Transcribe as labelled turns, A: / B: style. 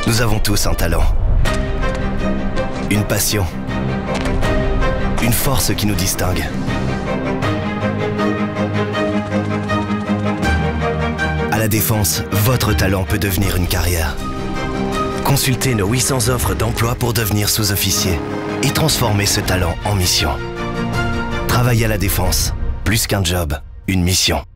A: Nous avons tous un talent, une passion, une force qui nous distingue. À la Défense, votre talent peut devenir une carrière. Consultez nos 800 offres d'emploi pour devenir sous-officier et transformer ce talent en mission. Travailler à la Défense, plus qu'un job, une mission.